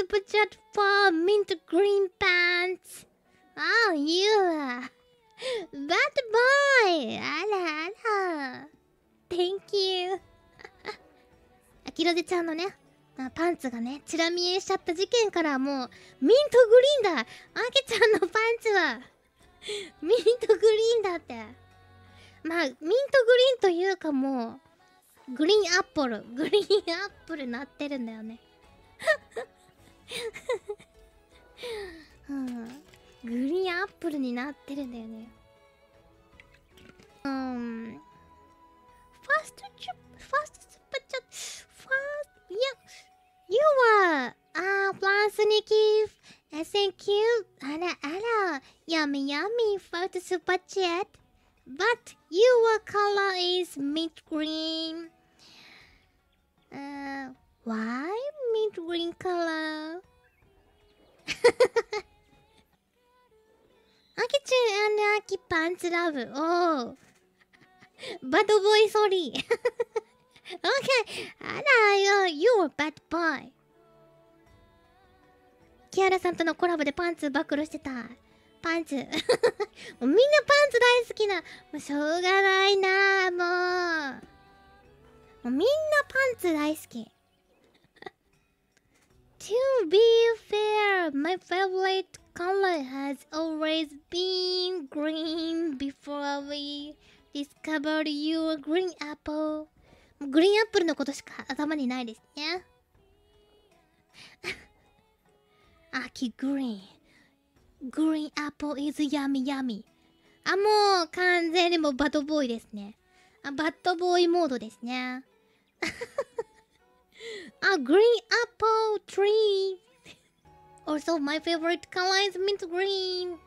super chat for mint green pants. Oh, you are bad boy. あらあら。Thank you. あきろぜちゃんのね、パンツがね、チラ見えしちゃった事件からもう、ミントグリーンだ。あきちゃんのパンツは、ミントグリーンだって。まあ、ミントグリーンというかもう、グリーンアップル。グリーンアップルなってるんだよね。うん、グリーンアップルになってるんだよね。ファーストスパチャ、いや、You are, フランスにキーフ、Thank you. あらあら、Yummy yummy first super chat. But your color is mint green. Why mint green color? アキちゃん&アキパンツラブ。Oh. バッドボーイソリー。Okay. あらよ、you're a bad boy. キアラさんとのコラボでパンツ暴露してた。パンツ。もうみんなパンツ大好きな。もうしょうがないなもうみんなパンツ大好き。To be fair, my favorite color has always been green before we discovered your green apple. グリーンアップルのことしか頭にないですね。秋グリーン。グリーンアップル is yummy yummy。もう完全にもうバッドボーイですね。バッドボーイモードですね。green apple tree. Also, my favorite color is mint green.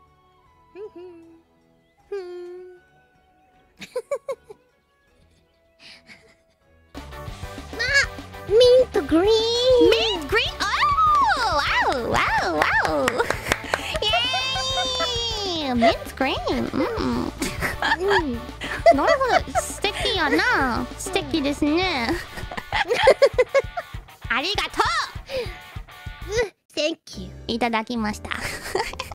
ミントグリーン。 ミントグリーン。Oh! Wow! Wow! Wow! Yay! ミントグリーン。なるほど。素敵やな。素敵ですね。ありがとう。 Thank you. いただきました。